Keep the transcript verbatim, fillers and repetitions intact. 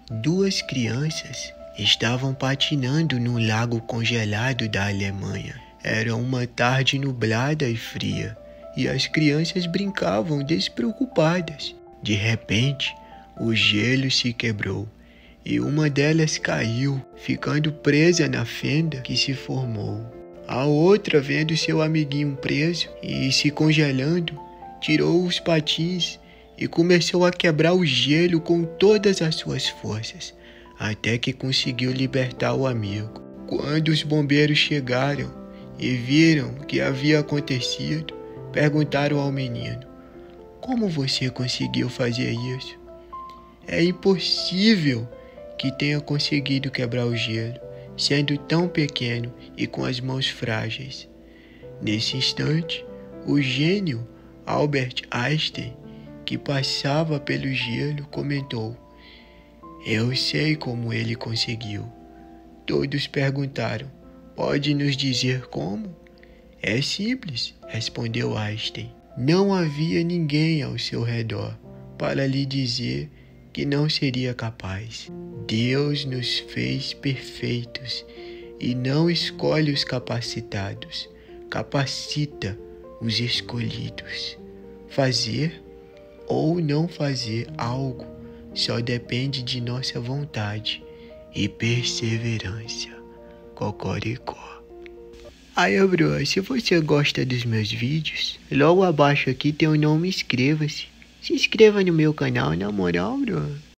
Duas crianças estavam patinando no lago congelado da Alemanha. Era uma tarde nublada e fria, e as crianças brincavam despreocupadas. De repente, o gelo se quebrou e uma delas caiu, ficando presa na fenda que se formou. A outra, vendo seu amiguinho preso e se congelando, tirou os patins e começou a quebrar o gelo com todas as suas forças, até que conseguiu libertar o amigo. Quando os bombeiros chegaram e viram o que havia acontecido, perguntaram ao menino: "Como você conseguiu fazer isso? É impossível que tenha conseguido quebrar o gelo, sendo tão pequeno e com as mãos frágeis." Nesse instante, o gênio Albert Einstein, que passava pelo gelo, comentou: "Eu sei como ele conseguiu." Todos perguntaram: "Pode nos dizer como?" "É simples", respondeu Einstein. Não havia ninguém ao seu redor para lhe dizer que não seria capaz. Deus nos fez perfeitos e não escolhe os capacitados, capacita os escolhidos. Fazer ou não fazer algo só depende de nossa vontade e perseverança. Cocoricó. Aí, bro, se você gosta dos meus vídeos, logo abaixo aqui tem o nome inscreva-se. Se inscreva no meu canal, na moral, bro.